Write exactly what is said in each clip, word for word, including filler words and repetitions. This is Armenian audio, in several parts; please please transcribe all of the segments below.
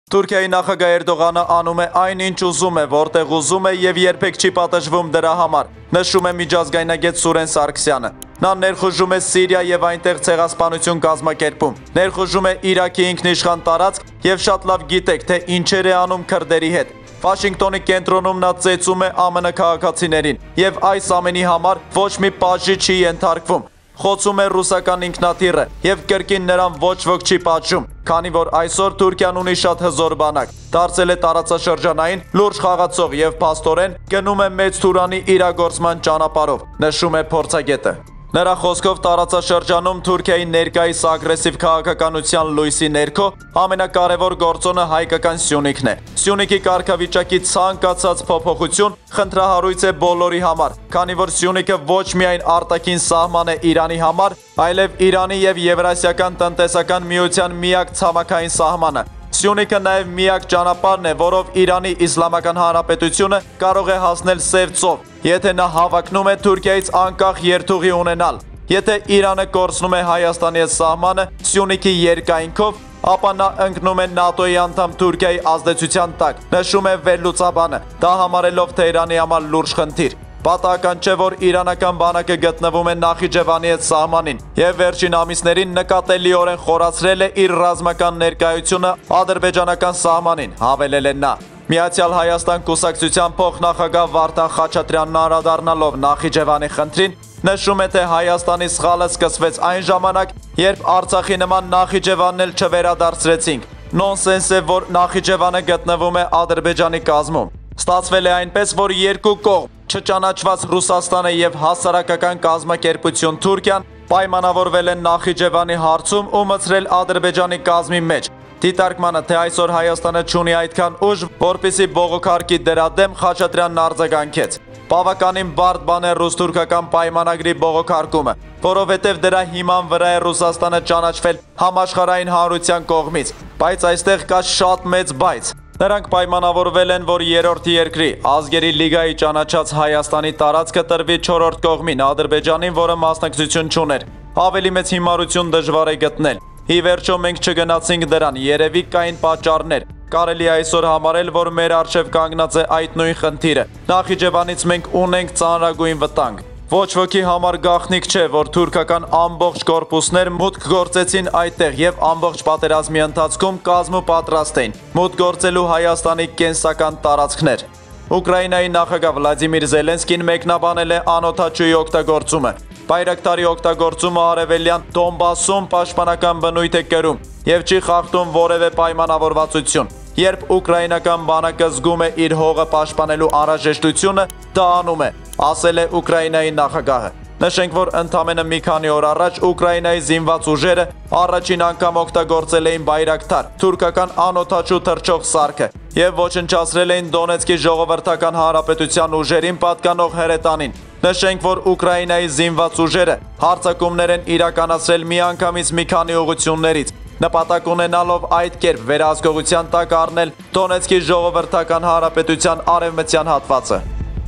Թուրքիայի նախագահ Էրդողանը անում է այն ինչ ուզում է, որտեղ ուզում է եւ երբեք չի պատժվում դրա համար, նշում է միջազգայնագետ Սուրեն Սարգսյանը։ Նա ներխուժում է Սիրիա եւ այնտեղ ցեղասպանություն կազմակերպում, ներխուժում է Իրաքի ինքնիշխան տարածք եւ շատ լավ գիտեք, թե ինչեր է անում քրդերի հետ։ Վաշինգտոնի կենտրոնում նա ծեծում է ԱՄՆ քաղաքացիներին եւ այս ամենի համար ոչ մի պատժի չի ենթարկվում։ Խոցում է ռուսական ինքնաթիռը եւ կրկին նրան ոչ ոք չի պատժում, քանի որ այսօր Թուրքիան ունի շատ հզոր բանակ, դարձել է տարածաշրջանային լուրջ խաղացող եւ փաստորեն գնում է մեծ Թուրանի իրագործման ճանապարհով, նշում է փորձագետը։ Նրա խոսքով տարածաշրջանում Թուրքիայի ներկայիս ագրեսիվ քաղաքականության լույսի ներքո ամենակարևոր գործոնը հայկական Սյունիքն է։ Սյունիքի կարգավիճակի ցանկացած փոփոխություն խնդրահարույց է բոլորի համար, քանի որ Սյունիքը ոչ միայն արտաքին սահման է Իրանի համար, այլև Իրանի եւ Եվրասիական տնտեսական միության միակ ցամաքային սահմանը։ Սյունիքը նաև միակ ճանապարհն է, որով Իրանի Իսլամական Հանրապետությունը կարող է հասնել Սև ծով, եթե նա հավակնում է Թուրքիայից անկախ երթուղի ունենալ։ Եթե Իրանը կորցնում է Հայաստանի հետ սահմանը Սյունիքի երկայնքով, ապա նա ընկնում է ՆԱՏՕ-ի անդամ Թուրքիայի ազդեցության տակ, նշում է վերլուծաբանը, դա համարելով Թեհրանի համար լուրջ խնդիր։ Պատահական չէ, որ իրանական բանակը գտնվում է Նախիջևանի հետ սահմանին եւ վերջին ամիսներին նկատելիորեն խորացրել է իր ռազմական ներկայությունը ադրբեջանական սահմանին, հավելել է նա։ Միացյալ Հայաստան կուսակցության փոխնախագահ Վարդան Խաչատրյանն անդրադառնալով Նախիջևանի խնդրին նշում է, թե Հայաստանի սխալը սկսվեց այն ժամանակ, երբ Արցախի նման Նախիջևանն էլ չվերադարձրեցինք։ Նոնսենս է, որ Նախիջևանը գտնվում է Ադրբեջանի կազմում։ Ստացվել է այնպես, որ երկու կողմ չճանաչված Ռուսաստանը եւ հասարակական կազմակերպություն Թուրքիան պայմանավորվել են Նախիջևանի հարցում ու մցրել Ադրբեջանի կազմի մեջ։ Դիտարկմանը, թե այսօր Հայաստանը չունի այդքան ուժ, որպեսզի բողոքարկի դրա դեմ, Խաչատրյանն արձագանքեց։ Բավականին բարդ բան է ռուս-թուրքական պայմանագրի բողոքարկումը, որովհետև դրա հիման վրա է Ռուսաստանը ճանաչվել համաշխարհային հանրության կողմից, բայց այստեղ կա շատ մեծ բայց։ Նրանք պայմանավորվել են, որ երրորդ երկրի ազգերի լիգայի ճանաչած Հայաստանի տարածքը տրվի չորրորդ կողմին Ադրբեջանին, որը մասնակցություն չուներ։ Ավելի մեծ հիմարություն դժվար է գտնել։ Ի վերջո մենք չգնացինք դրան, երևի կային պատճառներ։ Կարելի է այսօր համարել, որ մեր առջև կանգնած է այդ նույն խնդիրը։ Նախիջևանից մենք ունենք ծանրագույն վտանգ։ Ոչ ոքի համար գաղտնիք չէ, որ թուրքական ամբողջ կորպուսներ մուտք գործեցին այդտեղ եւ ամբողջ պատերազմի ընթացքում կազմու պատրաստ էին մուտք գործելու Հայաստանի կենսական տարածքներ։ Ուկրաինայի նախագահ Վլադիմիր Զելենսկին մեկնաբանել է անօդաչուի օգտագործումը։ Բայրակտարի օգտագործումը արևելյան Դոնբասում պաշտպանական բնույթ է կրում եւ չի խախտում որևէ պայմանավորվածություն։ Երբ ուկրաինական բանակը զգում է իր հողը պաշտպանելու անհրաժեշտությունը, դա անում է, ասել է Ուկրաինայի նախագահը։ Նշենք, որ ընդամենը մի քանի օր առաջ Ուկրաինայի զինված ուժերը առաջին անգամ օգտագործել էին Բայրակտար, թուրքական անօդաչու թռչող սարքը, եւ ոչնչացրել էին Դոնեցկի ժողովրդական հանրապետության ուժերին պատկանող հրետանին։ Նշենք, որ Ուկրաինայի զինված ուժերը հարձակումներ են իրականացրել միանգամից մի քանի ուղղություններից, նպատակ ունենալով այդ կերպ վերահսկողության տակ առնել Դոնեցկի ժողովրդական հանրապետության արևմտյան հատվածը։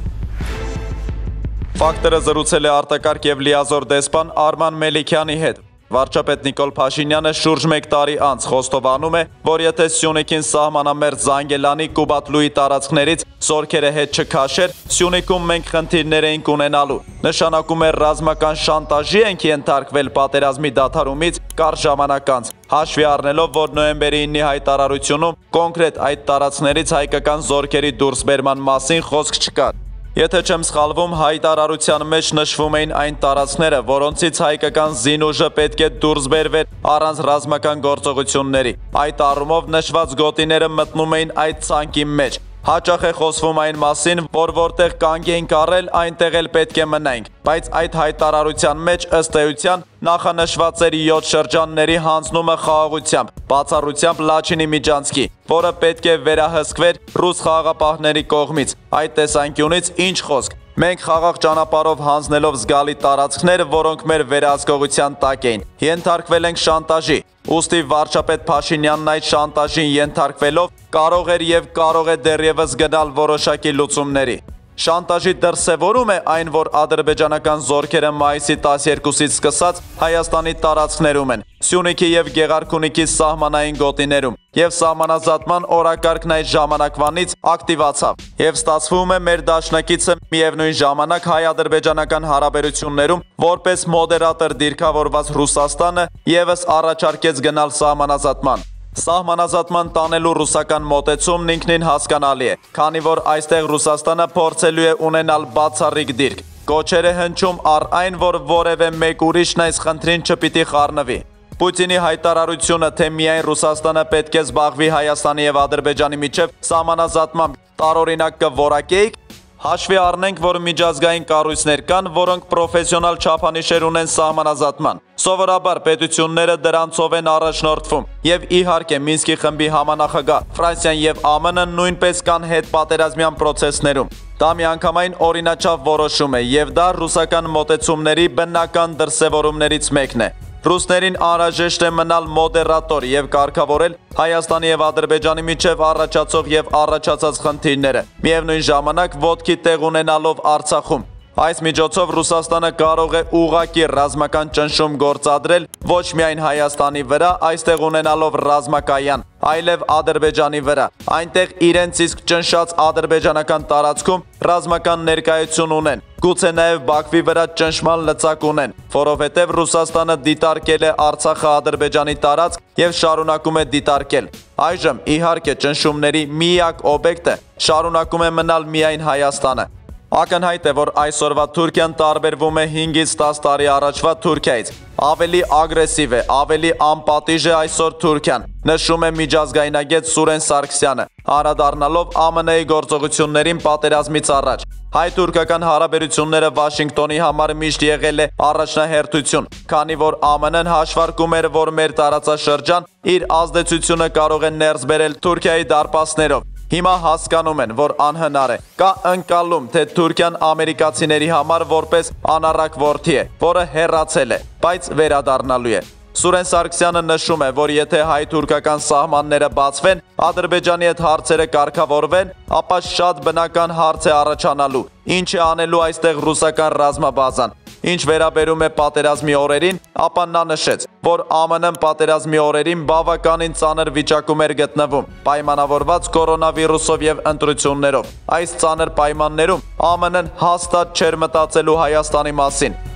Ֆակտորը զրուցել է արտակարգ եւ լիազոր դեսպան Արման Մելիքյանի հետ։ Վարչապետ Նիկոլ Փաշինյանը շուրջ մեկ տարի անց խոստովանում է, որ եթե Սյունիքին սահմանամերձ Զանգելանի Կուբատլուի տարածքներից զորքերը հետ չքաշեր, Սյունիքում մենք խնդիրներ էինք ունենալու։ Նշանակում է ռազմական շանտաժի ենք ենթարկվել պատերազմի դադարումից կարճ ժամանակ անց, հաշվի առնելով, որ նոյեմբերի իննի հայտարարությունում կոնկրետ այդ տարածքներից հայկական զորքերի դուրսբերման մասին խոսք չկար։ Եթե չեմ սխալվում, հայտարարության մեջ նշվում էին այն տարածքները, որոնցից հայկական զինուժը պետք է դուրս բերվեր առանց ռազմական գործողությունների։ Այդ առումով նշված գոտիները մտնում էին այդ ցանկի մեջ։ Հաճախ է խոսվում այն մասին, որ որտեղ կանգ էինք առել, այնտեղ էլ պետք է մնայինք, բայց այդ հայտարարության մեջ ըստ էության նախանշված էր յոթ շրջանների հանձնումը խաղաղությամբ, բացառությամբ Լաչինի միջանցքի, որը պետք է վերահսկվեր ռուս խաղաղապահների կողմից։ Այդ տեսանկյունից ինչ խոսք։ Մենք խաղաղ ճանապարհով հանձնելով զգալի տարածքներ, որոնք մեր վերահսկողության տակ էին, ենթարկվել ենք շանտաժի։ Ուստի վարչապետ Փաշինյանն այդ շանտաժին ենթարկվելով կարող էր եւ կարող է դեռևս գնալ որոշակի լուծումների։ Շանտաժի դրսևորում է այն, որ ադրբեջանական զորքերը մայիսի տասներկուսից սկսած Հայաստանի տարածքներում են, Սյունիքի և Գեղարքունիքի սահմանային գոտիներում, և սահմանազատման օրակարգն այդ ժամանակվանից ակտիվացավ, և ստացվում է մեր դաշնակիցը միևնույն ժամանակ հայ-ադրբեջանական հարաբերություններում որպես մոդերատոր դիրքավորված Ռուսաստանը ևս առաջարկեց գնալ սահմանազատման։ Սահմանազատման տանելու ռուսական մոտեցումն ինքնին հասկանալի է, քանի որ այստեղ Ռուսաստանը փորձելու է ունենալ բացառիկ դիրք։ Կոչեր է հնչում առ այն, որ որևէ մեկ ուրիշն այս խնդրին չպիտի խառնվի։ Պուտինի հայտարարությունը, թե միայն Ռուսաստանը պետք է զբաղվի Հայաստանի և Ադրբեջանի միջև սահմանազատմամբ, տարօրինակ կորակեիք։ Հաշվի առնենք, որ միջազգային կառույցներ կան, որոնք պրոֆեսիոնալ չափանիշեր ունեն սահմանազատման։ Սովորաբար պետությունները դրանցով են առաջնորդվում, և իհարկե Մինսկի խմբի համանախագահ Ֆրանսիան և ԱՄՆ-ը նույնպես կան հետպատերազմյան պրոցեսներում։ Դա միանգամայն օրինաչափ որոշում է, և դա ռուսական մոտեցումների բնական դրսևորումներից մեկն է։ Ռուսներին անհրաժեշտ է մնալ մոդերատոր և կարգավորել Հայաստանի և Ադրբեջանի միջև առաջացող և առաջացած խնդիրները, միևնույն ժամանակ ոտքի տեղ ունենալով Արցախում։ Այս միջոցով Ռուսաստանը կարող է ուղղակի ռազմական ճնշում գործադրել ոչ միայն Հայաստանի վրա, այստեղ ունենալով ռազմակայան, այլև Ադրբեջանի վրա, այնտեղ իրենց իսկ ճնշած ադրբեջանական տարածքում ռազմական ներկայություն ունեն, գուցե նաև Բաքվի վրա ճնշման լծակ ունեն, որովհետև Ռուսաստանը դիտարկել է Արցախը Ադրբեջանի տարածք և շարունակում է դիտարկել։ Այժմ, իհարկե, ճնշումների միակ օբյեկտը շարունակում է մնալ միայն Հայաստանը։ Ակնհայտ է, որ այսօրվա Թուրքիան տարբերվում է հինգից տաս տարի առաջվա Թուրքիայից։ Ավելի ագրեսիվ է, ավելի անպատիժ է այսօր Թուրքիան, նշում է միջազգայնագետ Սուրեն Սարգսյանը, անդրադառնալով ԱՄՆ-ի գործողություններին պատերազմից առաջ։ Հայ-թուրքական հարաբերությունները Վաշինգտոնի համար միշտ եղել է առաջնահերթություն, քանի որ ԱՄՆ-ն հաշվարկում էր, որ մեր տարածաշրջան իր ազդեցությունը կարող է ներս բերել Թուրքիայի դարպասներով։ Հիմա հասկանում են, որ անհնար է։ Կա ընկալում, թե Թուրքիան ամերիկացիների համար որպես անառակ որդի է, որը հեռացել է, բայց վերադառնալու է։ Սուրեն Սարգսյանը նշում է, որ եթե հայ-թուրքական սահմանները բացվեն, Ադրբեջանի հետ հարցերը կարգավորվեն, ապա շատ բնական հարց է առաջանալու, ինչ է անելու այստեղ ռուսական ռազմաբազան։ Ինչ վերաբերում է պատերազմի օրերին, ապա նա նշեց, որ ԱՄՆ-ն պատերազմի օրերին բավականին ծանր վիճակում էր գտնվում, պայմանավորված կորոնավիրուսով և ընտրություններով։ Այս ծանր պայմաններում ԱՄՆ-ն հաստատ չէր մտածելու Հայաստանի մասին,